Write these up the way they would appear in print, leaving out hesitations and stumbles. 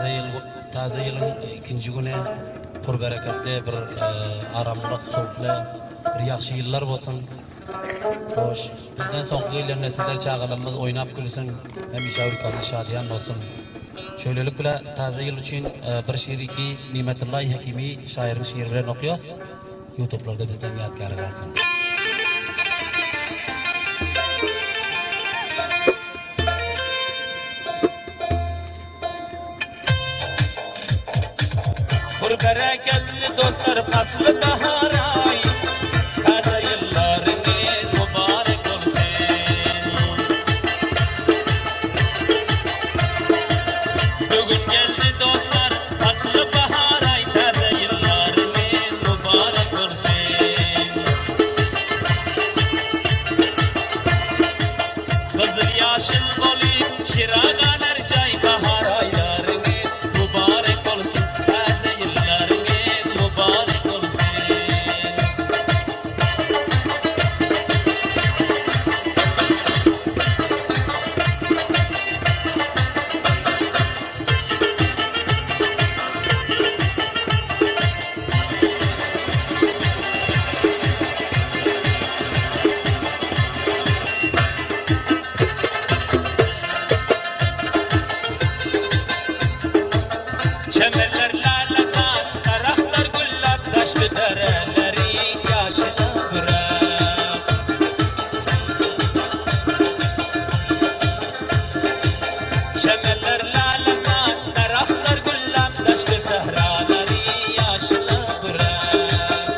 taze yılın ikinci günü pur bereketli bir aramlık, soğuklu, bir yaxşı yıllar olsun. Hoş, bizden sonraki yıllar nesiller çağırımız oynap gülsün, hem işavrikalı şadiyan olsun. Şöylelik bile taze yıl için bir şiiri ki Nimetullah Hakimi şairin şiirlerini okuyoruz. YouTube'larda bizden yadgarı kalsın. Pur bereketli dostlar faslı baharay, taze yıllarınız mübarek olsun. Bugün geldi dostlar faslı baharay, taze yıllarınız mübarek olsun. Kızıl yaşıl boli şiragalar cay baharaylarınız mübarek olsun. Çemenler laletan, taraflar güllap, taşlı dereleri yaşına bırak. Çemenler laletan, taraflar güllap, taşlı sehraları yaşına bırak.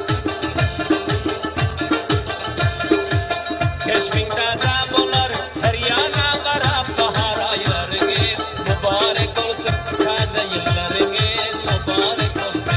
Keşfin taze bolar, her yana karab bahar aylarınız mübarek olsun. Taze yıllarınız mübarek olsun.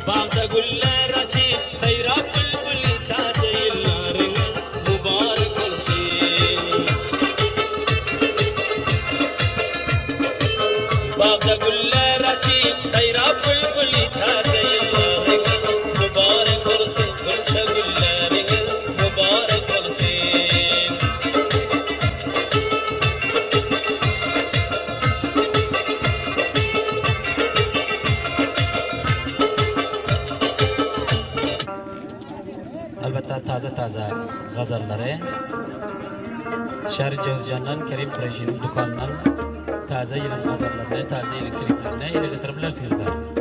Bağda güller açıp seyrap bülbülü taze yıllarınız mübarek olsun. Bağda güller açıp seyrap bülbülü taze yıllarınız mübarek olsun. Gülşe gülleriniz mübarek olsun. Albatta taze g'azallari Shar Javjandan Karim Qurayshiyning do'konidan taze yilin g'azallarini, taze yilin kliplarini ele getirib bilarsizlar.